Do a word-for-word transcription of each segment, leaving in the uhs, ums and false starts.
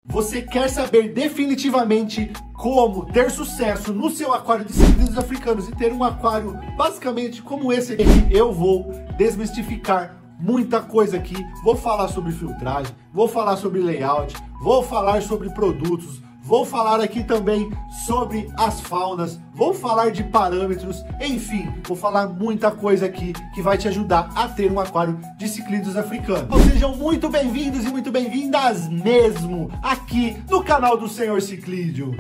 Você quer saber definitivamente como ter sucesso no seu aquário de ciclídeos africanos e ter um aquário basicamente como esse aqui? Eu vou desmistificar muita coisa aqui. Vou falar sobre filtragem, vou falar sobre layout, vou falar sobre produtos, vou falar aqui também sobre as faunas, vou falar de parâmetros, enfim, vou falar muita coisa aqui que vai te ajudar a ter um aquário de ciclídeos africanos. Então, sejam muito bem-vindos e muito bem-vindas mesmo aqui no canal do Senhor Ciclídeo.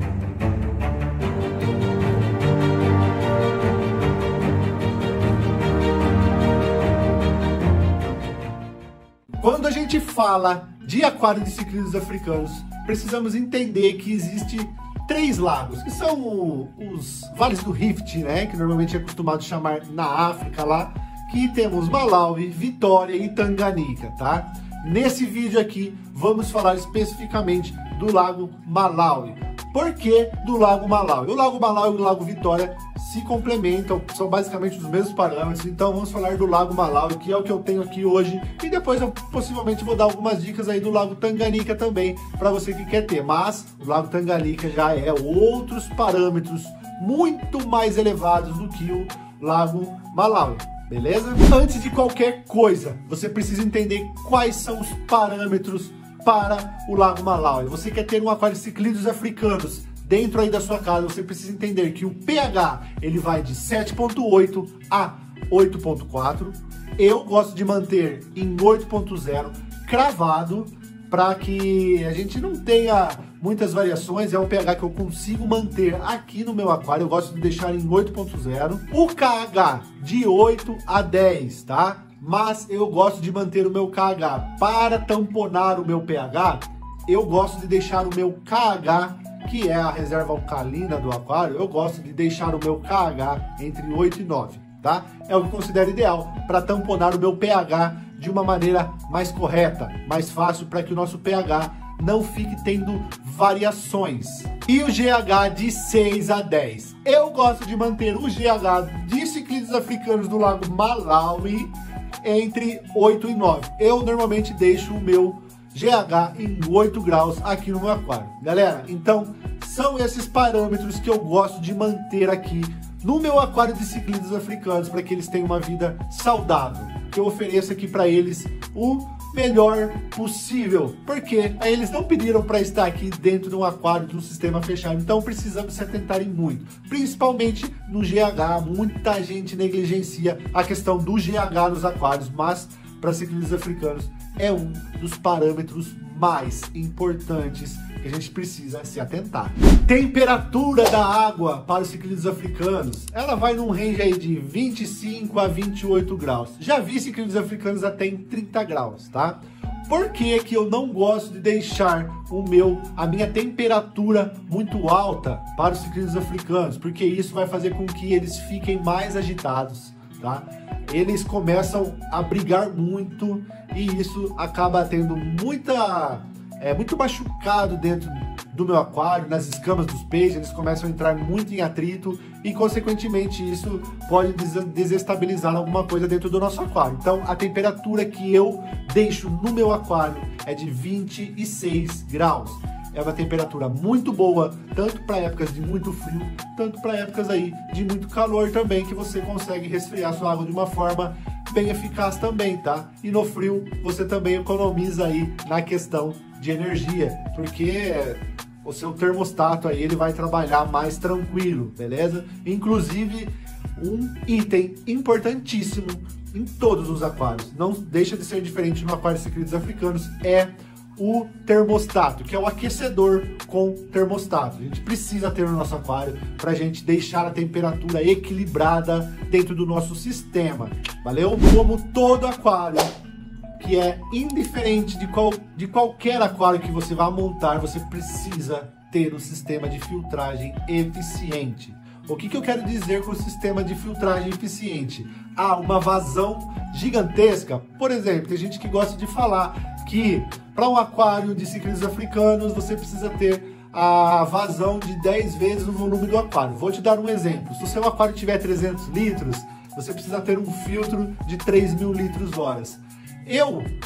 Quando a gente fala de aquário de ciclídeos africanos, precisamos entender que existe três lagos, que são o, os vales do Rift, né, que normalmente é acostumado a chamar na África lá, que temos Malawi, Vitória e Tanganica, tá? Nesse vídeo aqui, vamos falar especificamente do lago Malawi. Por que do lago Malawi? O lago Malawi e o lago Vitória se complementam, são basicamente os mesmos parâmetros, então vamos falar do lago Malawi, que é o que eu tenho aqui hoje, e depois eu possivelmente vou dar algumas dicas aí do lago Tanganica também, para você que quer ter, mas o lago Tanganica já é outros parâmetros muito mais elevados do que o lago Malawi, beleza? Antes de qualquer coisa, você precisa entender quais são os parâmetros para o lago Malawi. Você quer ter um aquário de ciclídeos africanos dentro aí da sua casa, você precisa entender que o pH ele vai de sete ponto oito a oito ponto quatro. Eu gosto de manter em oito ponto zero cravado para que a gente não tenha muitas variações. É um pH que eu consigo manter aqui no meu aquário. Eu gosto de deixar em oito ponto zero. O K H de oito a dez, tá? Mas eu gosto de manter o meu K H para tamponar o meu pH. Eu gosto de deixar o meu K H, que é a reserva alcalina do aquário, eu gosto de deixar o meu K H entre oito e nove, tá? É o que eu considero ideal para tamponar o meu pH de uma maneira mais correta, mais fácil, para que o nosso pH não fique tendo variações. E o G H de seis a dez. Eu gosto de manter o G H de ciclídeos africanos do lago Malawi entre oito e nove. Eu normalmente deixo o meu G H em oito graus aqui no meu aquário. Galera, então são esses parâmetros que eu gosto de manter aqui no meu aquário de ciclídeos africanos para que eles tenham uma vida saudável. Que eu ofereço aqui para eles o melhor possível, porque aí eles não pediram para estar aqui dentro de um aquário de um sistema fechado, então precisamos se atentarem muito, principalmente no G H. Muita gente negligencia a questão do G H nos aquários, mas para ciclídeos africanos é um dos parâmetros mais importantes que a gente precisa se atentar. Temperatura da água para os ciclídeos africanos, ela vai num range aí de vinte e cinco a vinte e oito graus. Já vi ciclídeos africanos até em trinta graus, tá? Por que que eu não gosto de deixar o meu, a minha temperatura muito alta para os ciclídeos africanos? Porque isso vai fazer com que eles fiquem mais agitados, tá? Eles começam a brigar muito e isso acaba tendo muita, é, muito machucado dentro do meu aquário, nas escamas dos peixes. Eles começam a entrar muito em atrito e, consequentemente, isso pode desestabilizar alguma coisa dentro do nosso aquário. Então, a temperatura que eu deixo no meu aquário é de vinte e seis graus. É uma temperatura muito boa, tanto para épocas de muito frio, tanto para épocas aí de muito calor também, que você consegue resfriar sua água de uma forma bem eficaz também, tá? E no frio você também economiza aí na questão de energia, porque o seu termostato aí ele vai trabalhar mais tranquilo, beleza? Inclusive, um item importantíssimo em todos os aquários, não deixa de ser diferente no aquário de ciclídeos africanos, é o termostato, que é o aquecedor com termostato. A gente precisa ter no nosso aquário para a gente deixar a temperatura equilibrada dentro do nosso sistema, valeu? Como todo aquário, que é indiferente de, qual, de qualquer aquário que você vá montar, você precisa ter um sistema de filtragem eficiente. O que, que eu quero dizer com o sistema de filtragem eficiente? Ah, uma vazão gigantesca. Por exemplo, tem gente que gosta de falar que para um aquário de ciclídeos africanos você precisa ter a vazão de dez vezes o volume do aquário. Vou te dar um exemplo. Se o seu aquário tiver trezentos litros, você precisa ter um filtro de três mil litros horas. Eu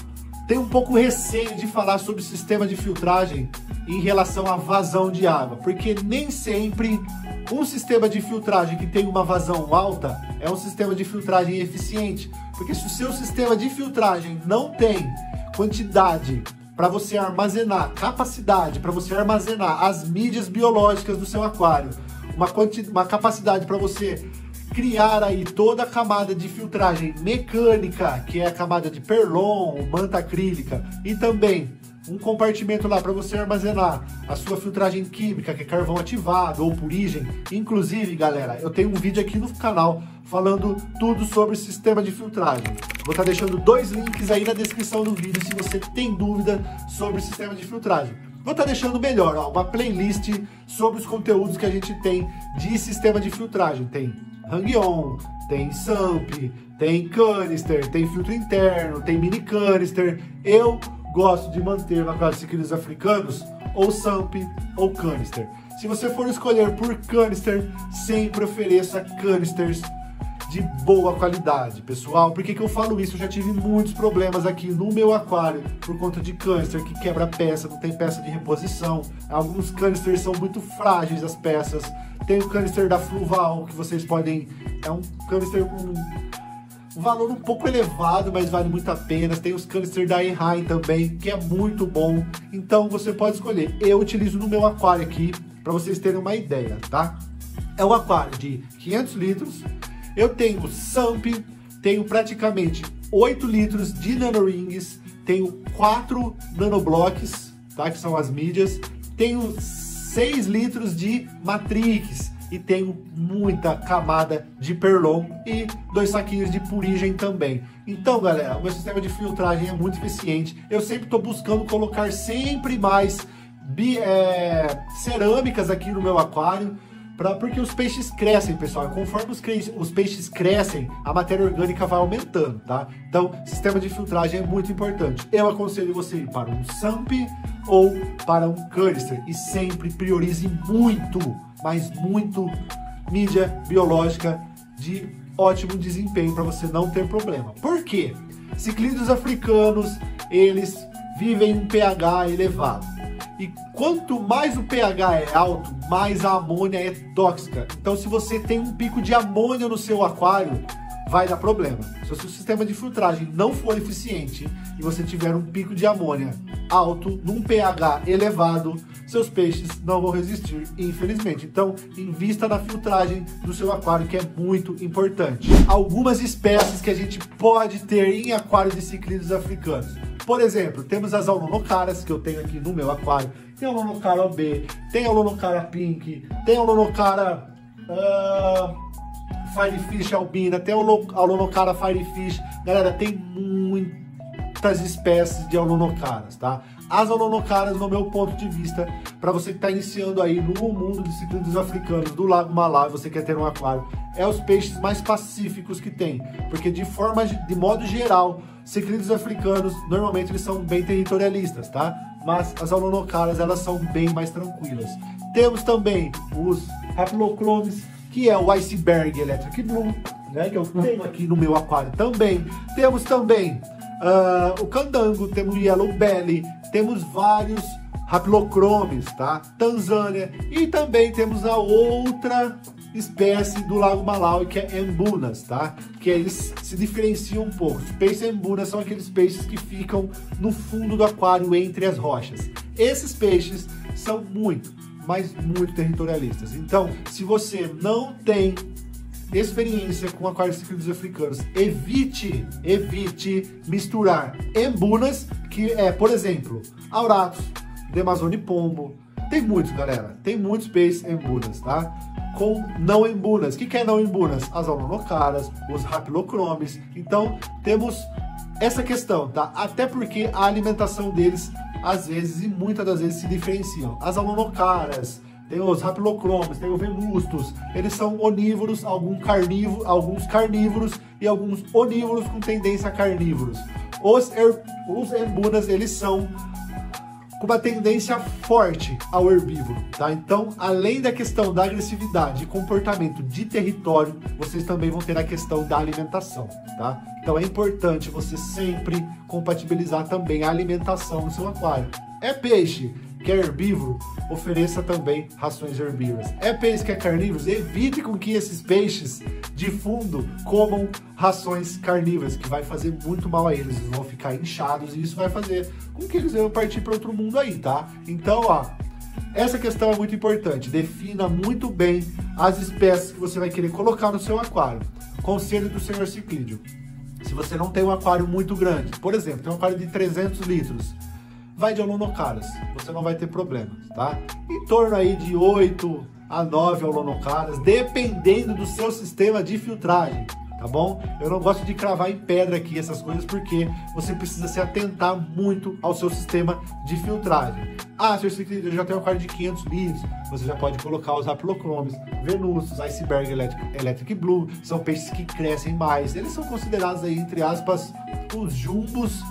tem um pouco receio de falar sobre o sistema de filtragem em relação à vazão de água, porque nem sempre um sistema de filtragem que tem uma vazão alta é um sistema de filtragem eficiente, porque se o seu sistema de filtragem não tem quantidade para você armazenar, capacidade para você armazenar as mídias biológicas do seu aquário, uma, uma capacidade para você criar aí toda a camada de filtragem mecânica, que é a camada de perlon, manta acrílica, e também um compartimento lá para você armazenar a sua filtragem química, que é carvão ativado ou purigem. Inclusive, galera, eu tenho um vídeo aqui no canal falando tudo sobre o sistema de filtragem. Vou estar deixando dois links aí na descrição do vídeo se você tem dúvida sobre o sistema de filtragem. Vou estar deixando melhor, ó, uma playlist sobre os conteúdos que a gente tem de sistema de filtragem. Tem hang-on, tem sump, tem canister, tem filtro interno, tem mini canister. Eu gosto de manter no aquário de ciquilhos africanos ou sump ou canister. Se você for escolher por canister, sempre ofereça canisters de boa qualidade, pessoal. Por que que eu falo isso? Eu já tive muitos problemas aqui no meu aquário por conta de canister que quebra peça, não tem peça de reposição. Alguns canisters são muito frágeis, as peças. Tem o canister da Fluval, que vocês podem... É um canister com um valor um pouco elevado, mas vale muito a pena. Tem os canister da E-High também, que é muito bom. Então você pode escolher. Eu utilizo no meu aquário aqui, para vocês terem uma ideia, tá? É um aquário de quinhentos litros. Eu tenho sump, tenho praticamente oito litros de nanorings, tenho quatro nanoblocks, tá? Que são as mídias. Tenho seis litros de matrix e tenho muita camada de perlon e dois saquinhos de purigem também. Então, galera, o meu sistema de filtragem é muito eficiente. Eu sempre estou buscando colocar sempre mais bi, é, cerâmicas aqui no meu aquário, pra, porque os peixes crescem, pessoal. Conforme os, os peixes crescem, a matéria orgânica vai aumentando, tá? Então, sistema de filtragem é muito importante. Eu aconselho você ir para um sump ou para um canister e sempre priorize muito, mas muito mídia biológica de ótimo desempenho para você não ter problema. Por quê? Ciclídeos africanos, eles vivem em um pH elevado. E quanto mais o pH é alto, mais a amônia é tóxica. Então, se você tem um pico de amônia no seu aquário, vai dar problema. Se o seu sistema de filtragem não for eficiente e você tiver um pico de amônia alto, num pH elevado, seus peixes não vão resistir, infelizmente. Então, invista na filtragem do seu aquário, que é muito importante. Algumas espécies que a gente pode ter em aquário de ciclídeos africanos. Por exemplo, temos as aulonocaras, que eu tenho aqui no meu aquário. Tem a aulonocara O B, tem a aulonocara pink, tem a aulonocara uh, firefish albina, tem a aulonocara firefish. Galera, tem muitas espécies de aulonocaras, tá? As aulonocaras, no meu ponto de vista, para você que está iniciando aí no mundo de ciclídeos africanos do Lago Malawi, você quer ter um aquário, é os peixes mais pacíficos que tem, porque de forma, de modo geral, ciclídeos africanos, normalmente eles são bem territorialistas, tá? Mas as aulonocaras, elas são bem mais tranquilas. Temos também os Haplochromes, que é o Iceberg Electric Blue, né? Que eu tenho aqui no meu aquário também. Temos também uh, o Candango, temos o Yellow Belly, temos vários Haplochromes, tá? Tanzânia, e também temos a outra espécie do Lago Malawi, que é Embunas, tá? Que eles se diferenciam um pouco. Os peixes Embunas são aqueles peixes que ficam no fundo do aquário, entre as rochas. Esses peixes são muito, mas muito territorialistas. Então, se você não tem experiência com aquários de ciclídeos africanos, evite, evite misturar Embunas, que é, por exemplo, Auratus, Demazone Pombo. Tem muitos, galera. Tem muitos peixes Embunas, tá? Com não embunas. O que, que é não embunas? As aulonocaras, os Haplochromes. Então, temos essa questão, tá? Até porque a alimentação deles, às vezes, e muitas das vezes, se diferenciam. As aulonocaras, tem os Haplochromes, tem os Venustus. Eles são onívoros, alguns carnívoros, alguns carnívoros e alguns onívoros com tendência a carnívoros. Os, er, os embunas, eles são com uma tendência forte ao herbívoro, tá? Então, além da questão da agressividade e comportamento de território, vocês também vão ter a questão da alimentação, tá? Então é importante você sempre compatibilizar também a alimentação no seu aquário. É peixe que é herbívoro, ofereça também rações herbívoras. É peixe que é carnívoro, evite com que esses peixes de fundo comam rações carnívoras, que vai fazer muito mal a eles. Eles vão ficar inchados e isso vai fazer com que eles venham partir para outro mundo aí, tá? Então, ó, essa questão é muito importante. Defina muito bem as espécies que você vai querer colocar no seu aquário. Conselho do senhor Ciclídeo: se você não tem um aquário muito grande, por exemplo, tem um aquário de trezentos litros, vai de holonocaras, você não vai ter problemas, tá? Em torno aí de oito a nove holonocaras, dependendo do seu sistema de filtragem, tá bom? Eu não gosto de cravar em pedra aqui essas coisas, porque você precisa se atentar muito ao seu sistema de filtragem. Ah, senhor Ciclídeo, eu já tenho um aquário de quinhentos litros, você já pode colocar os Aplochromes, Venustus, Iceberg Electric, Electric Blue, são peixes que crescem mais. Eles são considerados aí, entre aspas, os jumbos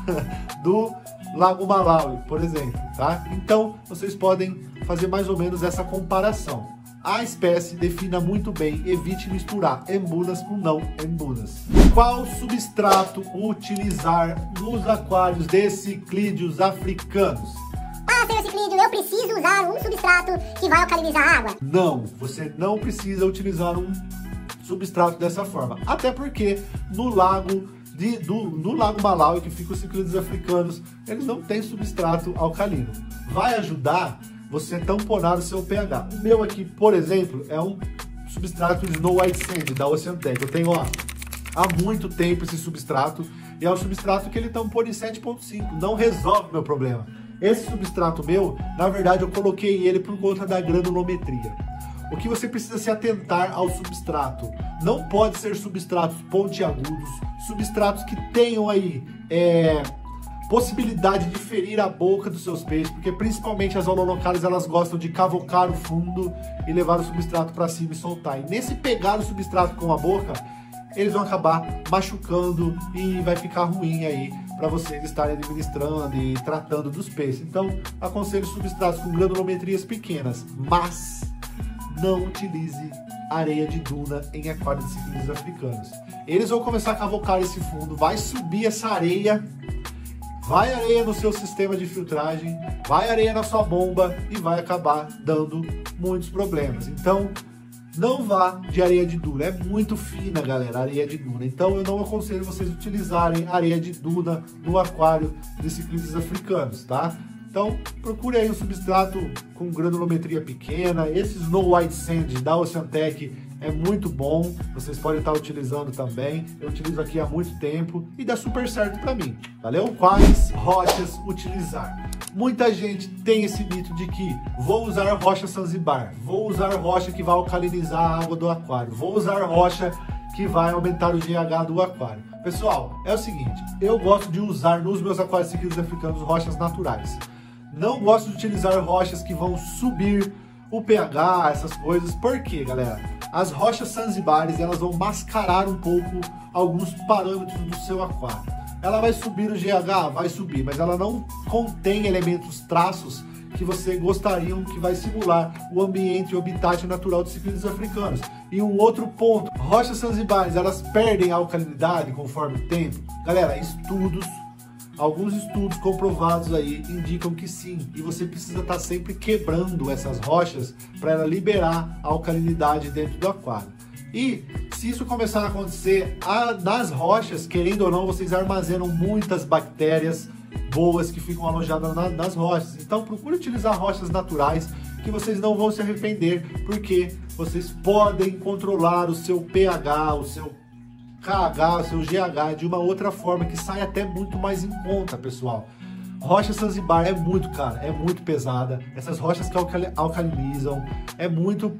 do Lago Malawi, por exemplo, tá? Então, vocês podem fazer mais ou menos essa comparação. A espécie defina muito bem, evite misturar embunas com não embunas. Qual substrato utilizar nos aquários de ciclídeos africanos? Ah, senhor Ciclídeo, eu preciso usar um substrato que vai alcalinizar a água. Não, você não precisa utilizar um substrato dessa forma. Até porque no lago De, do, no Lago Malawi, que fica os ciclídeos africanos, eles não têm substrato alcalino. Vai ajudar você tamponar o seu pH. O meu aqui, por exemplo, é um substrato Snow White Sand da Oceantec. Eu tenho, ó, há muito tempo esse substrato, e é um substrato que ele tampona em sete ponto cinco. Não resolve o meu problema. Esse substrato meu, na verdade, eu coloquei ele por conta da granulometria. O que você precisa se atentar ao substrato. Não pode ser substratos pontiagudos, substratos que tenham aí é, possibilidade de ferir a boca dos seus peixes, porque principalmente as holonocaras, elas gostam de cavocar o fundo e levar o substrato para cima e soltar. E nesse pegar o substrato com a boca, eles vão acabar machucando e vai ficar ruim aí para vocês estarem administrando e tratando dos peixes. Então, aconselho substratos com granulometrias pequenas, mas não utilize areia de duna em aquários de ciclídeos africanos. Eles vão começar a cavocar esse fundo, vai subir essa areia, vai areia no seu sistema de filtragem, vai areia na sua bomba e vai acabar dando muitos problemas. Então, não vá de areia de duna, é muito fina, galera, a areia de duna. Então, eu não aconselho vocês utilizarem areia de duna no aquário de ciclídeos africanos, tá? Então, procure aí um substrato com granulometria pequena. Esse Snow White Sand da Oceantec é muito bom, vocês podem estar utilizando também. Eu utilizo aqui há muito tempo e dá super certo para mim, valeu? Quais rochas utilizar? Muita gente tem esse mito de que vou usar rocha Zanzibar, vou usar rocha que vai alcalinizar a água do aquário, vou usar rocha que vai aumentar o G H do aquário. Pessoal, é o seguinte, eu gosto de usar nos meus aquários ciclídeos africanos rochas naturais. Não gosto de utilizar rochas que vão subir o pH, essas coisas. Por quê, galera? As rochas Zanzibares, elas vão mascarar um pouco alguns parâmetros do seu aquário. Ela vai subir o G H? Vai subir, mas ela não contém elementos, traços que você gostariam que vai simular o ambiente e o habitat natural dos ciclídeos africanos. E um outro ponto, rochas Zanzibares, elas perdem a alcalinidade conforme o tempo? Galera, estudos Alguns estudos comprovados aí indicam que sim, e você precisa estar sempre quebrando essas rochas para ela liberar a alcalinidade dentro do aquário. E se isso começar a acontecer, a, nas rochas, querendo ou não, vocês armazenam muitas bactérias boas que ficam alojadas na, nas rochas. Então procure utilizar rochas naturais que vocês não vão se arrepender, porque vocês podem controlar o seu pH, o seu K H, o seu G H de uma outra forma que sai até muito mais em conta, pessoal. Rocha Zanzibar é muito cara, é muito pesada. Essas rochas que alcalinizam é muito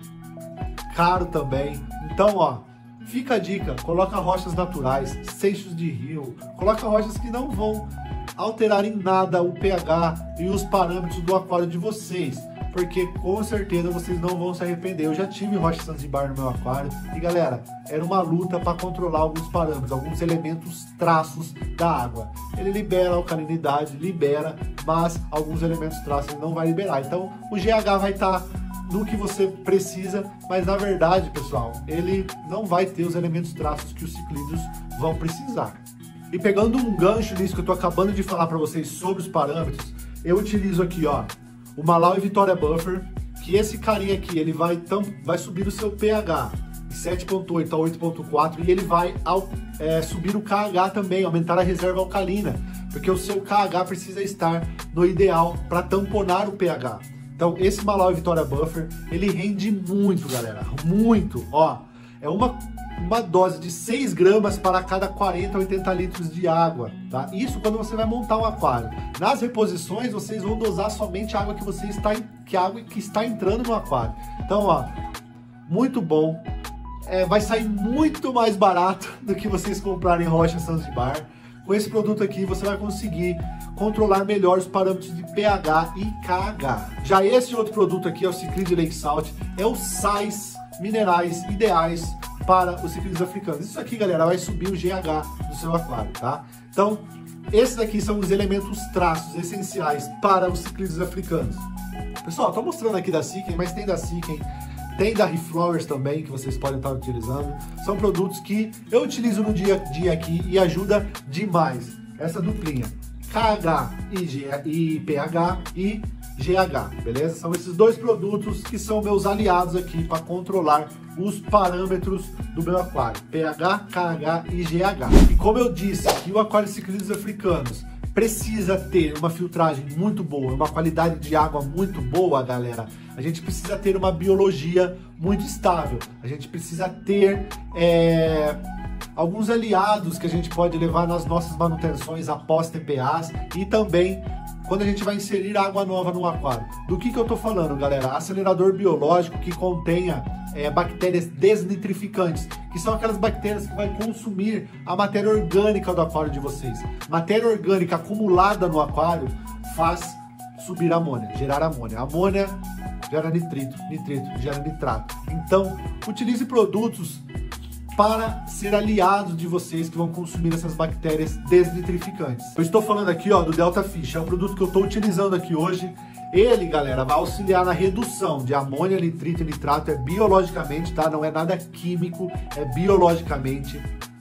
caro também. Então, ó, fica a dica, coloca rochas naturais, seixos de rio, coloca rochas que não vão alterar em nada o pH e os parâmetros do aquário de vocês. porque com certeza vocês não vão se arrepender. Eu já tive rocha Zanzibar no meu aquário e, galera, era uma luta para controlar alguns parâmetros, alguns elementos traços da água. Ele libera a alcalinidade, libera, mas alguns elementos traços ele não vai liberar. Então o G H vai estar no que você precisa, mas na verdade, pessoal, ele não vai ter os elementos traços que os ciclídeos vão precisar. E pegando um gancho nisso que eu tô acabando de falar para vocês sobre os parâmetros, eu utilizo aqui, ó, o Malawi Vitória Buffer, que esse carinha aqui, ele vai, então, vai subir o seu pH de sete ponto oito a oito ponto quatro e ele vai ao, é, subir o K H também, aumentar a reserva alcalina, porque o seu K H precisa estar no ideal para tamponar o pH. Então esse Malawi Vitória Buffer, ele rende muito, galera, muito, ó, é uma... uma dose de seis gramas para cada quarenta a oitenta litros de água, tá? Isso quando você vai montar um aquário. Nas reposições, vocês vão dosar somente a água que você está, que a água que está entrando no aquário. Então, ó, muito bom. É, vai sair muito mais barato do que vocês comprarem rocha Zanzibar. Com esse produto aqui, você vai conseguir controlar melhor os parâmetros de pH e K H. Já esse outro produto aqui é o Ciclide Lake Salt, é os sais minerais ideais para os ciclídeos africanos. Isso aqui, galera, vai subir o G H do seu aquário, tá? Então, esses aqui são os elementos traços essenciais para os ciclídeos africanos. Pessoal, estou mostrando aqui da Siken, mas tem da Siken, tem da Reflowers também, que vocês podem estar utilizando. São produtos que eu utilizo no dia a dia aqui e ajuda demais. Essa duplinha, K H e, G, e pH e G H, beleza? São esses dois produtos que são meus aliados aqui para controlar os parâmetros do meu aquário, pH, K H e G H. E como eu disse que o aquário de ciclídeos africanos precisa ter uma filtragem muito boa, uma qualidade de água muito boa, galera, a gente precisa ter uma biologia muito estável, a gente precisa ter é, alguns aliados que a gente pode levar nas nossas manutenções após T P As e também quando a gente vai inserir água nova no aquário. Do que que eu tô falando, galera? Acelerador biológico que contenha é, bactérias desnitrificantes, que são aquelas bactérias que vai consumir a matéria orgânica do aquário de vocês. Matéria orgânica acumulada no aquário faz subir amônia, gerar amônia. Amônia gera nitrito, nitrito gera nitrato. Então, utilize produtos para ser aliados de vocês que vão consumir essas bactérias desnitrificantes. Eu estou falando aqui, ó, do Delta Fish, é o produto que eu estou utilizando aqui hoje. Ele, galera, vai auxiliar na redução de amônia, nitrito e nitrato, é biologicamente, tá? Não é nada químico, é biologicamente.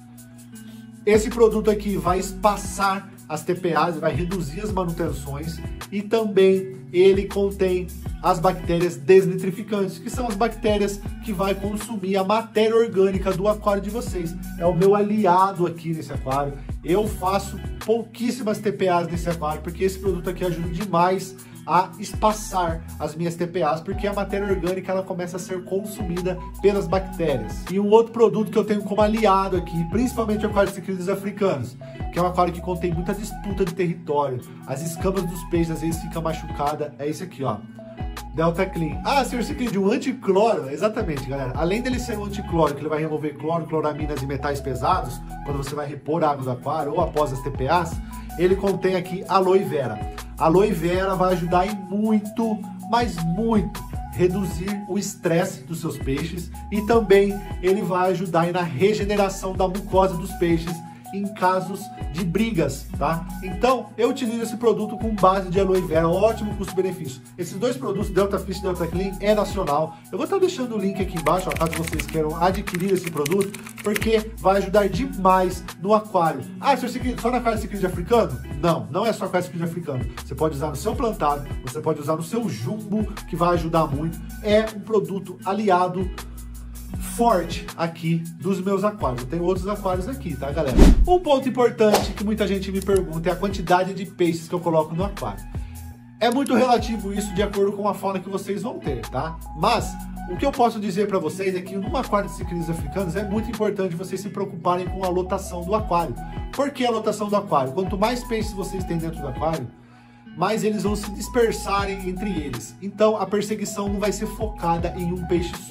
Esse produto aqui vai espaçar as T P As, vai reduzir as manutenções e também ele contém as bactérias desnitrificantes, que são as bactérias que vai consumir a matéria orgânica do aquário de vocês. É o meu aliado aqui nesse aquário. Eu faço pouquíssimas T P As nesse aquário, porque esse produto aqui ajuda demais a espaçar as minhas T P As, porque a matéria orgânica ela começa a ser consumida pelas bactérias. E um outro produto que eu tenho como aliado aqui, principalmente o aquário de ciclídeos africanos, que é um aquário que contém muita disputa de território, as escamas dos peixes às vezes ficam machucadas, é esse aqui, ó, Delta Clean. Ah, senhor Ciclide, um anticloro, exatamente, galera. Além dele ser um anticloro, que ele vai remover cloro, cloraminas e metais pesados, quando você vai repor a água do aquário ou após as T P As, ele contém aqui aloe vera. Aloe vera vai ajudar em muito, mas muito, reduzir o estresse dos seus peixes e também ele vai ajudar aí na regeneração da mucosa dos peixes em casos de brigas, tá? Então, eu utilizo esse produto com base de aloe vera, ótimo custo-benefício. Esses dois produtos, Delta Fish e Delta Clean, é nacional. Eu vou estar deixando o link aqui embaixo, ó, caso vocês queiram adquirir esse produto, porque vai ajudar demais no aquário. Ah, só na aquário de ciclídeo africano? Não, não é só aquário de ciclídeo africano. Você pode usar no seu plantado, você pode usar no seu jumbo, que vai ajudar muito. É um produto aliado forte aqui dos meus aquários. Eu tenho outros aquários aqui, tá, galera? Um ponto importante que muita gente me pergunta é a quantidade de peixes que eu coloco no aquário. É muito relativo isso de acordo com a fauna que vocês vão ter, tá? Mas o que eu posso dizer para vocês é que num aquário de ciclídeos africanos é muito importante vocês se preocuparem com a lotação do aquário. Por que a lotação do aquário? Quanto mais peixes vocês têm dentro do aquário, mais eles vão se dispersarem entre eles. Então a perseguição não vai ser focada em um peixe só.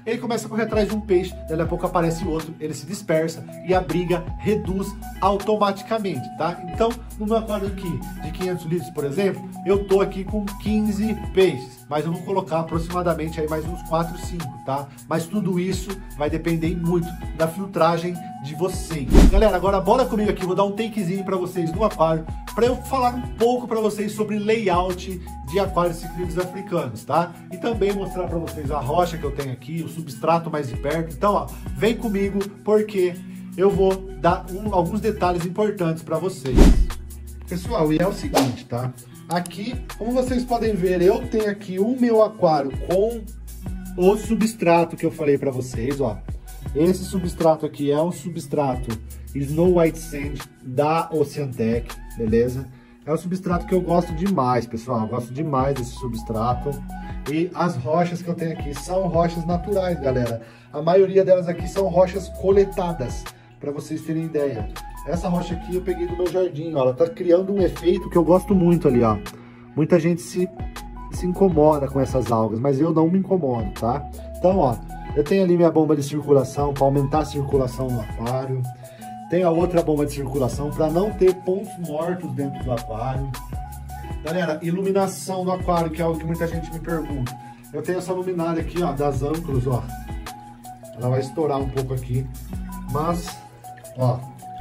ele começa a correr atrás de um peixe, daí a pouco aparece outro, ele se dispersa e a briga reduz automaticamente, tá? Então, no meu aquário aqui de quinhentos litros, por exemplo, eu tô aqui com quinze peixes, mas eu vou colocar aproximadamente aí mais uns quatro, cinco, tá? Mas tudo isso vai depender muito da filtragem de vocês. Galera, agora bora comigo aqui, vou dar um takezinho para vocês no aquário, para eu falar um pouco para vocês sobre layout de aquários ciclídeos africanos, tá? E também mostrar para vocês a rocha que eu tenho aqui, o substrato mais de perto. Então, ó, vem comigo porque eu vou dar um, alguns detalhes importantes para vocês. Pessoal, e é o seguinte, tá? Aqui, como vocês podem ver, eu tenho aqui o meu aquário com o substrato que eu falei para vocês, ó. Esse substrato aqui é um substrato Snow White Sand da Oceantec, beleza? É um substrato que eu gosto demais, pessoal. Eu gosto demais desse substrato. E as rochas que eu tenho aqui são rochas naturais, galera. A maioria delas aqui são rochas coletadas, para vocês terem ideia. Essa rocha aqui eu peguei do meu jardim, ó. Ela tá criando um efeito que eu gosto muito ali, ó. Muita gente se, se incomoda com essas algas, mas eu não me incomodo, tá? Então, ó, eu tenho ali minha bomba de circulação para aumentar a circulação no aquário. Tenho a outra bomba de circulação para não ter pontos mortos dentro do aquário. Galera, iluminação do aquário, que é algo que muita gente me pergunta. Eu tenho essa luminária aqui, ó, das âncoras, ó. Ela vai estourar um pouco aqui, mas, ó,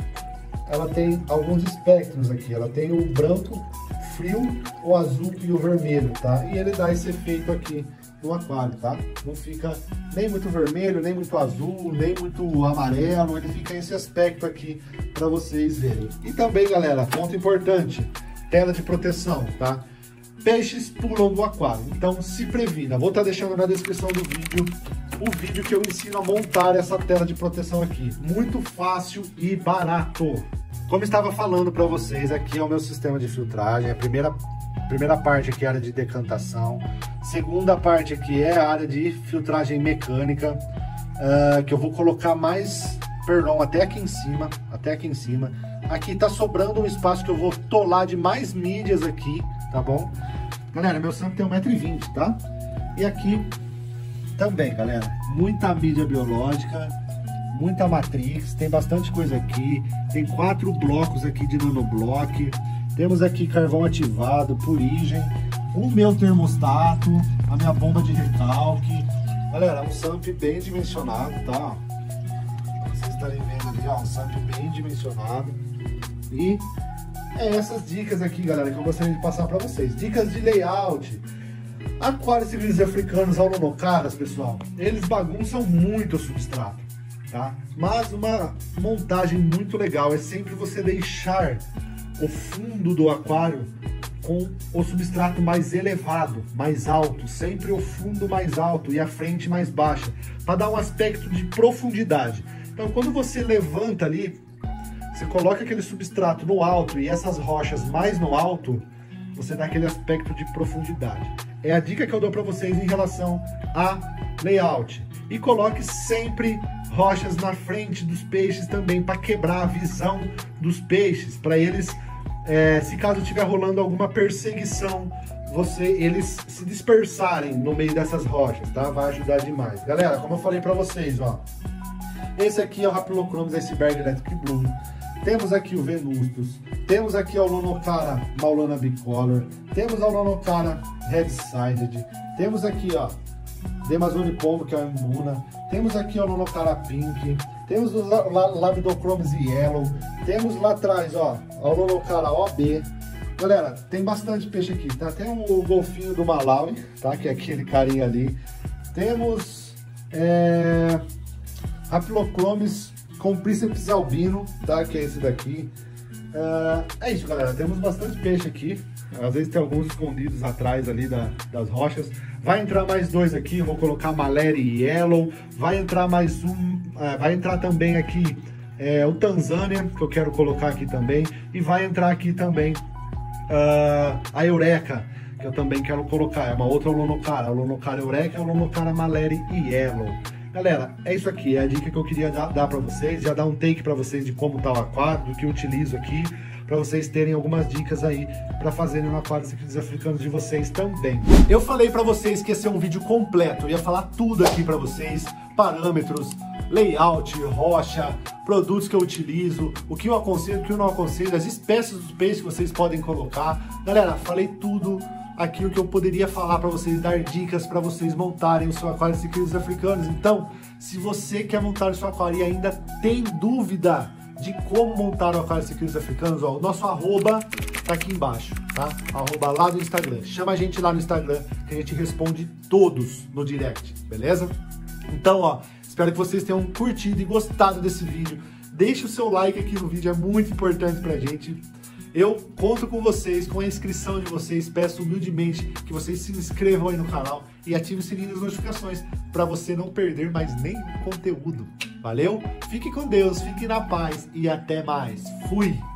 ela tem alguns espectros aqui. Ela tem o branco, frio, o azul e o vermelho, tá? E ele dá esse efeito aqui no aquário, tá? Não fica nem muito vermelho, nem muito azul, nem muito amarelo, ele fica esse aspecto aqui para vocês verem. E também, galera, ponto importante, tela de proteção, tá? Peixes pulam do aquário, então se previna. Vou estar deixando na descrição do vídeo o vídeo que eu ensino a montar essa tela de proteção aqui. Muito fácil e barato. Como estava falando para vocês, aqui é o meu sistema de filtragem. A primeira, primeira parte aqui é a área de decantação. Segunda parte aqui é a área de filtragem mecânica, uh, que eu vou colocar mais perdão até aqui em cima, até aqui em cima. Aqui tá sobrando um espaço que eu vou tolar de mais mídias aqui, tá bom? Galera, meu sampo tem um metro e vinte, tá? E aqui também, galera, muita mídia biológica, muita matrix, tem bastante coisa aqui. Tem quatro blocos aqui de nanoblock. Temos aqui carvão ativado, purigem, o meu termostato, a minha bomba de recalque. Galera, um samp bem dimensionado, tá? Pra vocês estarem vendo ali, ó, um samp bem dimensionado. E é essas dicas aqui, galera, que eu gostaria de passar para vocês. Dicas de layout. Aquários ciclídeos africanos aulonocaras, pessoal, eles bagunçam muito o substrato, tá? Mas uma montagem muito legal é sempre você deixar o fundo do aquário com o substrato mais elevado, mais alto, sempre o fundo mais alto e a frente mais baixa, para dar um aspecto de profundidade. Então, quando você levanta ali, você coloca aquele substrato no alto e essas rochas mais no alto, você dá aquele aspecto de profundidade. É a dica que eu dou para vocês em relação a layout. E coloque sempre rochas na frente dos peixes também, para quebrar a visão dos peixes, para eles, é, se caso estiver rolando alguma perseguição, você, eles se dispersarem no meio dessas rochas, tá? Vai ajudar demais. Galera, como eu falei para vocês, ó, esse aqui é o Raphilochromis Iceberg Electric Bloom. Temos aqui o Venustus, temos aqui o Aulonocara Maulana Bicolor, temos a Aulonocara Red-Sided, temos aqui, ó, Demazone Pombo, que é a Imbuna, temos aqui o Aulonocara Pink, temos o Labidochromis Yellow, temos lá atrás, ó, a Aulonocara O B. Galera, tem bastante peixe aqui, tá? Tem o golfinho do Malawi, tá? Que é aquele carinha ali. Temos é, Raphilochromis com Príncipes Albino, tá? Que é esse daqui. Uh, é isso, galera. Temos bastante peixe aqui. Às vezes tem alguns escondidos atrás ali da, das rochas. Vai entrar mais dois aqui. Eu vou colocar Maleri Yellow. Vai entrar mais um. Uh, vai entrar também aqui é, o Tanzânia, que eu quero colocar aqui também. E vai entrar aqui também uh, a Eureka, que eu também quero colocar. É uma outra Aulonocara. Aulonocara Eureka e Aulonocara Maleri Yellow. Galera, é isso aqui, é a dica que eu queria dar, dar para vocês, já dar um take para vocês de como tá o aquário, do que eu utilizo aqui. para vocês terem algumas dicas aí para fazerem no aquário de ciclídeos africanos de vocês também. Eu falei para vocês que ia ser um vídeo completo, eu ia falar tudo aqui para vocês, parâmetros, layout, rocha, produtos que eu utilizo, o que eu aconselho, o que eu não aconselho, as espécies dos peixes que vocês podem colocar. Galera, falei tudo aquilo que eu poderia falar para vocês, dar dicas para vocês montarem o seu aquário de ciclídeos africanos. Então, se você quer montar o seu aquário e ainda tem dúvida de como montar o aquário de ciclídeos africanos, ó, o nosso arroba tá aqui embaixo, tá? Arroba lá no Instagram. Chama a gente lá no Instagram que a gente responde todos no direct, beleza? Então, ó, espero que vocês tenham curtido e gostado desse vídeo. Deixe o seu like aqui no vídeo, é muito importante pra gente. Eu conto com vocês, com a inscrição de vocês. Peço humildemente que vocês se inscrevam aí no canal e ativem o sininho das notificações para você não perder mais nenhum conteúdo. Valeu? Fique com Deus, fique na paz e até mais. Fui!